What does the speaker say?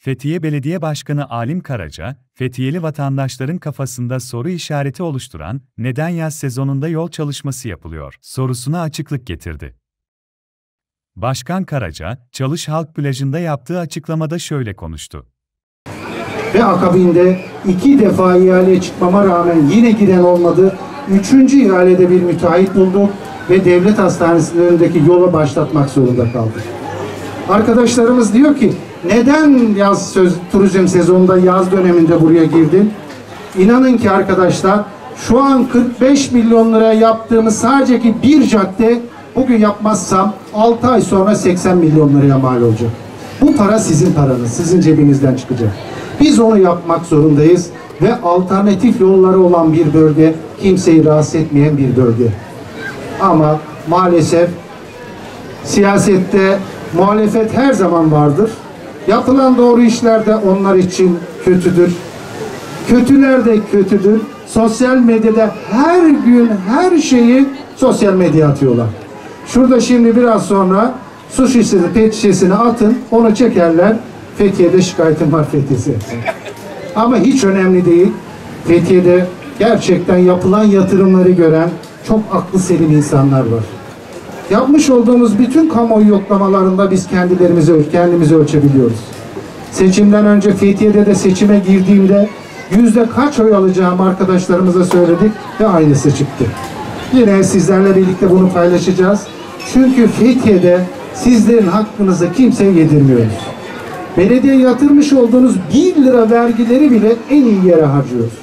Fethiye Belediye Başkanı Alim Karaca, Fethiyeli vatandaşların kafasında soru işareti oluşturan "Neden yaz sezonunda yol çalışması yapılıyor?" sorusuna açıklık getirdi. Başkan Karaca, Çalış Halk Plajı'nda yaptığı açıklamada şöyle konuştu. Ve akabinde 2 defa ihaleye çıkmama rağmen yine giren olmadı. 3. ihalede bir müteahhit bulduk ve devlet hastanesinin önündeki yola başlatmak zorunda kaldık. Arkadaşlarımız diyor ki, neden turizm sezonunda yaz döneminde buraya girdin? İnanın ki arkadaşlar, şu an 45 milyon liraya yaptığımız sadece ki bir cadde, bugün yapmazsam 6 ay sonra 80 milyon liraya mal olacak. Bu para sizin paranız, sizin cebinizden çıkacak. Biz onu yapmak zorundayız ve alternatif yolları olan bir bölge, kimseyi rahatsız etmeyen bir bölge. Ama maalesef siyasette muhalefet her zaman vardır. Yapılan doğru işler de onlar için kötüdür. Kötüler de kötüdür. Sosyal medyada her gün her şeyi sosyal medyaya atıyorlar. Şurada şimdi biraz sonra su şişesini, pet şişesini atın, onu çekerler. Fethiye'de şikayetim var Fethiye'si. Ama hiç önemli değil. Fethiye'de gerçekten yapılan yatırımları gören çok aklı selim insanlar var. Yapmış olduğumuz bütün kamuoyu yoklamalarında biz kendimizi ölçebiliyoruz. Seçimden önce Fethiye'de de seçime girdiğimde kaç oy alacağım arkadaşlarımıza söyledik ve aynısı çıktı. Yine sizlerle birlikte bunu paylaşacağız. Çünkü Fethiye'de sizlerin hakkınızı kimseye yedirmiyoruz. Belediye yatırmış olduğunuz 1 lira vergileri bile en iyi yere harcıyoruz.